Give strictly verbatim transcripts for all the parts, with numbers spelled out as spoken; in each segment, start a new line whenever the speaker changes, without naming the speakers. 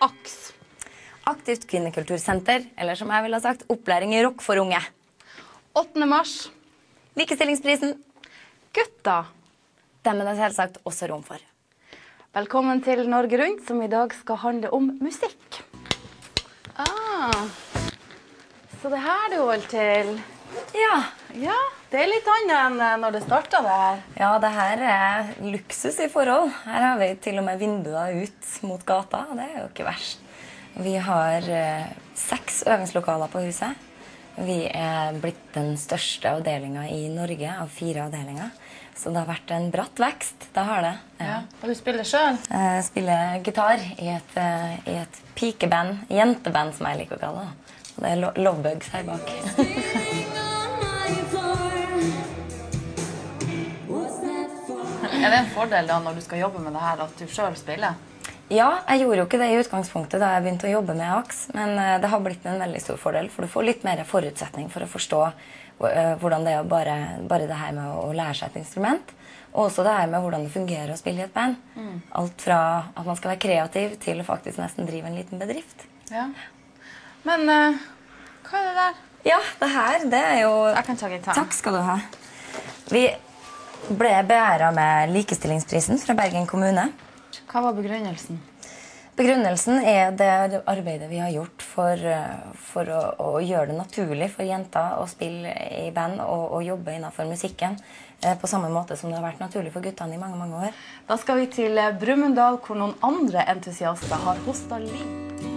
AKS?
Aktivt kvinnekultursenter, eller som jeg ville ha sagt, opplæring i rock for unge.
åttende mars.
Likestillingsprisen.
Gutta.
Dem er det selvsagt også rom for.
Velkommen til Norge Rundt, som i dag skal handle om musikk. Ah, så det her du holder til?
Ja.
Ja, det er litt annet enn når det startet det her.
Ja, det her er luksus i forhold. Her har vi til og med vinduer ut mot gata, og det er jo ikke verst. Vi har eh, seks øvingslokaler på huset. Vi er blitt den største avdelingen i Norge av fire avdelinger. Så det har vært en bratt vekst, det har det.
Ja. Ja. Og du spiller selv?
Jeg spiller gitar i et, i et pikeband, jenteband som jeg liker å kalle det. Og det er lo Lovebugs her bak.
Er det en fordel da når du skal jobbe med det her at du selv spiller?
Ja, jeg gjorde jo ikke det i utgangspunktet da jeg begynte å jobbe med AKS, men det har blitt en veldig stor fordel, for du får litt mer forutsetning for å forstå hvordan det er bare, bare det her med å lære seg et instrument, og også det her med hvordan det fungerer å spille i et band. Mm. Alt fra at man skal være kreativ til å faktisk nesten drive en liten bedrift.
Ja. Men uh, hva er det der?
Ja, det her, det er jo...
Jeg kan ta gitar.
Takk skal du ha. Vi ble beæret med likestillingsprisen fra Bergen kommune.
Hva var begrunnelsen?
Begrunnelsen er det arbeidet vi har gjort for, for å, å gjøre det naturlig for jenter å spille i band og, og jobbe innenfor musikken eh, på samme måte som det har vært naturlig for guttene i mange, mange år.
Da skal vi til Brumunddal, hvor noen andre entusiaster har hostet liv.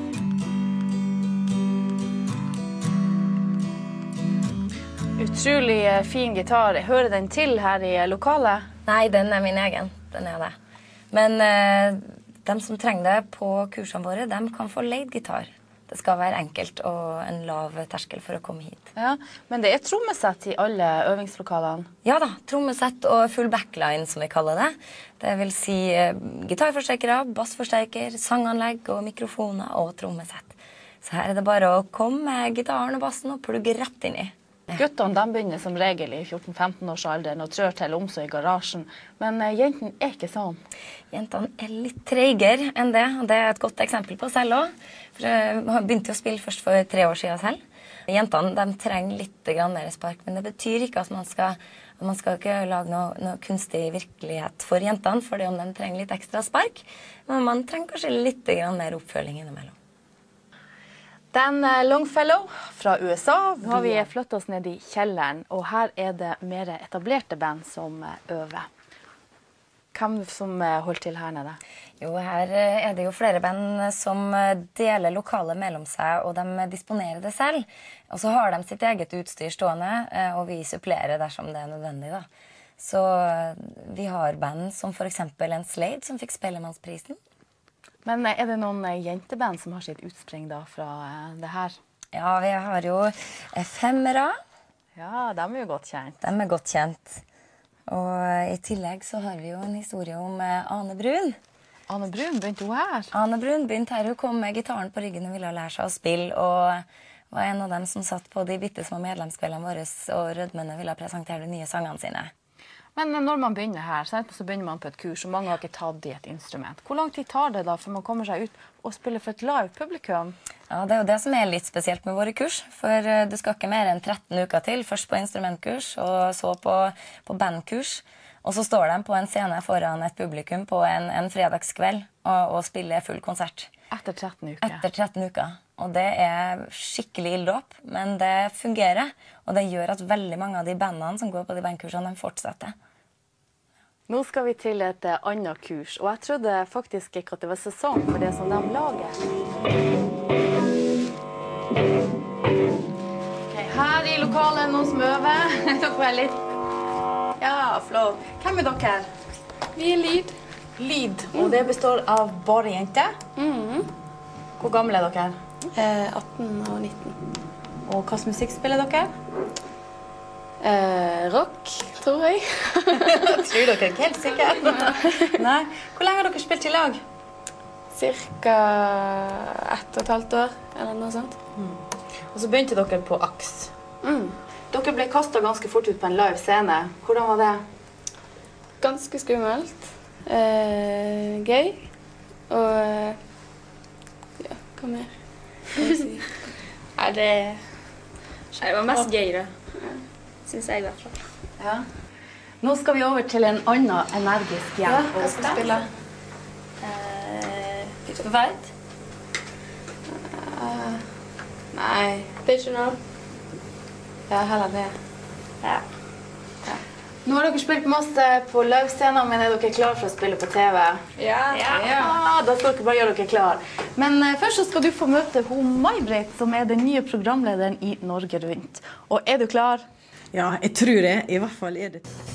Utrolig fin gitar. Hører den til her i lokalet?
Nei, den er min egen. Den er det. Men eh, de som trenger det på kursene våre, de kan få leid gitar. Det skal være enkelt og en lav terskel for å komme hit.
Ja, men det er trommesett i alle øvingslokalene?
Ja da, trommesett og full backline som vi kaller det. Det vil si eh, gitarforsterkere, bassforsterker, sanganlegg og mikrofoner og trommesett. Så her er det bare å komme med gitaren og bassen og plugge rett inn i.
Guttene de begynner som regel i fjorten-femten års alderen og trør til om så i garasjen. Men uh, jentene er ikke sånn.
Jentene er litt treigere enn det, og det er et godt eksempel på selv også. For jeg begynte å spille først for tre år siden selv. Jentene de trenger litt mer spark, men det betyr ikke at man skal, at man skal ikke lage noe, noe kunstig virkelighet for jentene, fordi om de trenger litt ekstra spark, men man trenger kanskje litt mer oppfølging innimellom.
Dan Longfellow fra U S A. Nå har vi flyttet oss ned i kjelleren, og her er det mer etablerte band som øver. Hvem som holder til her nede?
Jo, her er det jo flere band som deler lokalet mellom seg, og de disponerer det selv. Og så har de sitt eget utstyr stående, og vi supplerer dersom det er nødvendig da. Så vi har band som for eksempel en Slade som fikk Spellemannsprisen.
Men er det noen jenteband som har sitt utspring da fra det her?
Ja, vi har jo Femmere.
Ja, de er jo godt kjent.
De er godt kjent. Og i tillegg så har vi jo en historie om Ane Brun.
Ane Brun, begynte hun her?
Ane Brun begynte her. Hun kom med gitaren på ryggen og ville lære seg å spille. Og var en av dem som satt på de bittesmå medlemskveldene våre og rødmende ville presentere de nye sangene sine.
Men når man begynner her, så begynner man på et kurs, og mange har ikke tatt i et instrument. Hvor lang tid tar det da for man kommer seg ut og spiller for et live publikum?
Ja, det er jo det som er litt spesielt med våre kurs, for du skal ikke mer enn tretten uker til, først på instrumentkurs, og så på, på bandkurs. Og så står de på en scene foran et publikum på en, en fredagskveld og, og spiller full konsert.
Etter tretten uker?
Etter tretten uker. Og det er skikkelig ilddåp, men det fungerer. Og det gjør at veldig mange av de bandene som går på de bandkursene, de fortsetter.
Nå skal vi til et annet kurs, og jeg trodde faktisk ikke at det var sesong for det som de lager. Okay, her i lokalet er noen som øver. Dere er litt... Ja, flott. Hvem er dere?
Vi er Lyd.
Lyd, og det består av bare jenter?
Mm.
Hvor gamle er dere?
Eh, atten og nitten.
Og hva slags musikk spiller dere?
Eh, rock, tror jeg.
Tror dere ikke helt sikkert? Nei. Hvor lenge har dere spilt i lag?
Cirka ett og et halvt år, eller noe sånt.
Mm. Og så begynte dere på AKS.
Mm.
Dere ble kastet ganske fort ut på en live scene. Hvordan var det?
Ganske skummelt. Eh, gøy. Og Hva mer? Skal jeg si?
Nei, det... Det var mest gøy, det. Synes jeg i hvert fall.
Ja. Nå skal vi over til en annen energisk gjeng.
Ja, hva skal vi spille?
Uh, vet?
Uh, nei, det er ikke noe. Ja, heller det.
Ja.
Ja.
Nå har dere spilt masse på løvscenen, men er dere klare for å spille på T V?
Ja.
Ja.
Ja, da skal dere bare gjøre dere klar. Men uh, først så skal du få møte hun May-Britt, som er den nye programlederen i Norge Rundt. Og er du klar?
Ja, jeg tror det. I hvert fall er det.